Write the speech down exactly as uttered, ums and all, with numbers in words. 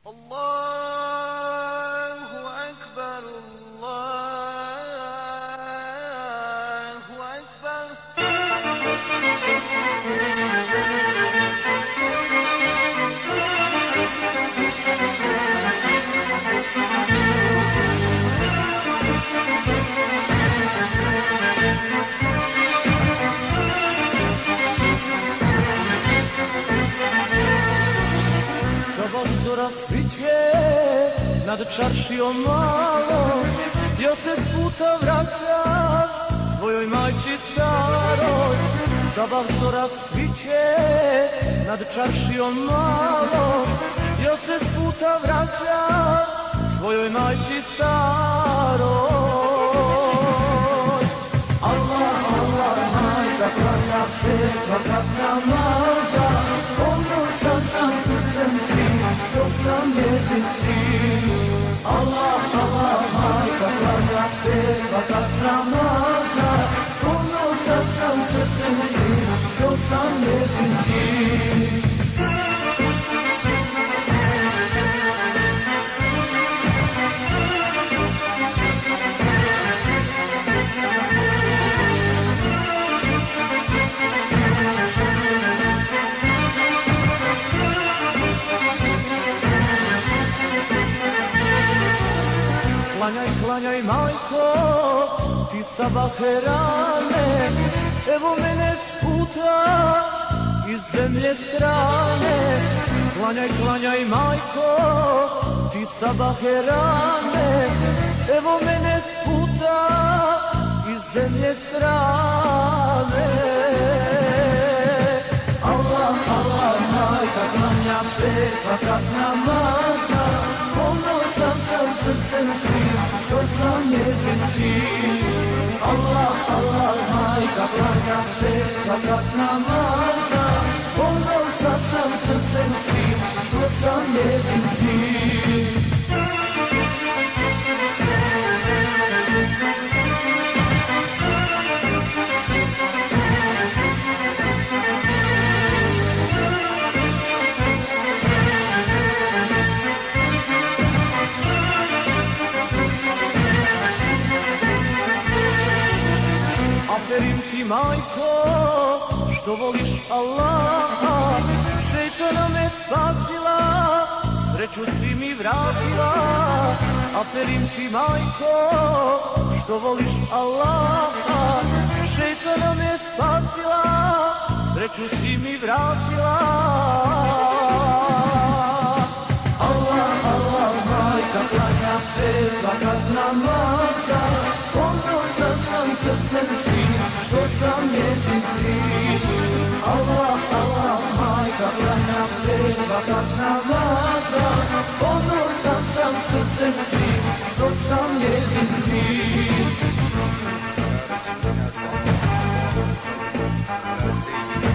Allahu Ekber, Allahu Ekber. Sabah zora sviće nad čaršijom malom, ja se s puta vraćam svojoj majci staroj. Sabah zora sviće nad čaršijom malom, ja se s puta vraćam svojoj majci staroj. Allah, Allah, majka klanja pet vakat namaza, ponosan sam srcem sin, što sam njezin sin. Allah, Allah, majka klanja pet vakat namaza, ponosan sam srcem sin, što sam njezin sin. Klanjaj, klanjaj, majko, ti sabahe rane, evo mene s puta iz zemlje strane. Klanjaj, klanjaj, majko, ti sabahe rane, evo mene s puta iz zemlje strane. Allah, Allah, majka klanja pet vakat namaza, ponosan sam srcem sin, što sam njezin sin. Allah, Allah, majka klanja pet vakat namaza, ponosan sam srcem sin, što sam njezin sin. Aferin ti, majko, što voliš Allaha, šeitana me spasila, sreću si mi vratila. Aferin ti, majko, što voliš Allaha, šeitana me spasila, sreću si mi vratila. Allah, Allah, majka klanja pet vakat namaza, ponosan sam srcem sin, što sam njezin sin. Allah, Allah, majka klanja pet vakat namaza, ponosan sam srcem sin, što sam njezin sin.